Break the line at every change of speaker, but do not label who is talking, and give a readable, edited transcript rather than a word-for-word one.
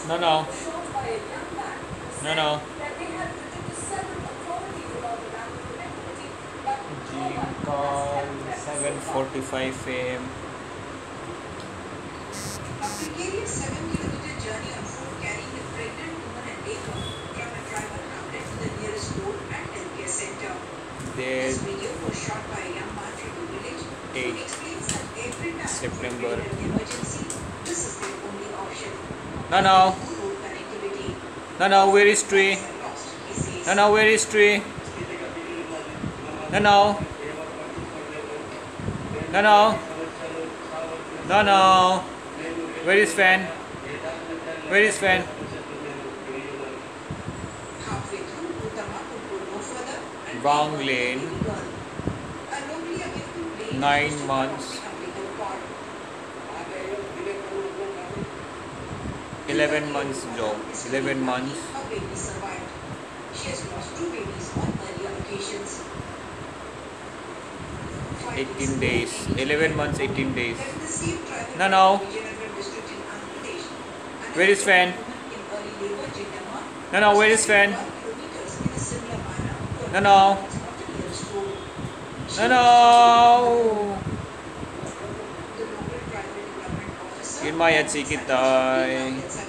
No, no. No, no. Gene call 7:45 a.m.
A precarious 7-kilometer journey on foot carrying a pregnant woman and baker from a tribal hamlet to the nearest road and healthcare center.
There
This video was shot by a young man from the village who
8
explains that every time they
September.
face an emergency, this is their only option.
No,
But with
no.
poor road connectivity,
No, no. Where is
lives
tree?
are lost, he
No,
says.
no. Where is tree? No, no. No, no. No, no. Where is fan? Where is fan?
Halfway through, Uttama could go no further and
Wrong
gave birth to a
lane.
baby girl. A locally available plane is used
9
to cut off
months.
the umbilical cord.
11 months job.
Uttama is still
11
lucky
months.
her baby survived. She has lost 2 babies on earlier occasions. 5 weeks
18
ago,
days.
NHAI
11 months,
reported
18 days.
that in the same tribal
No,
belt
no.
of Vijayanagar district in Andhra Pradesh, an
Where is fan?
woman in early labor, Jindama,
No, no.
was
Where is
carried
fan?
12 kilometers in a similar manner to a
No, no.
on the nearest road. She
No,
was subsequently
no.
the local tribal development officer
Yun maya
and
chikit
Satyajit
ay.
Gupta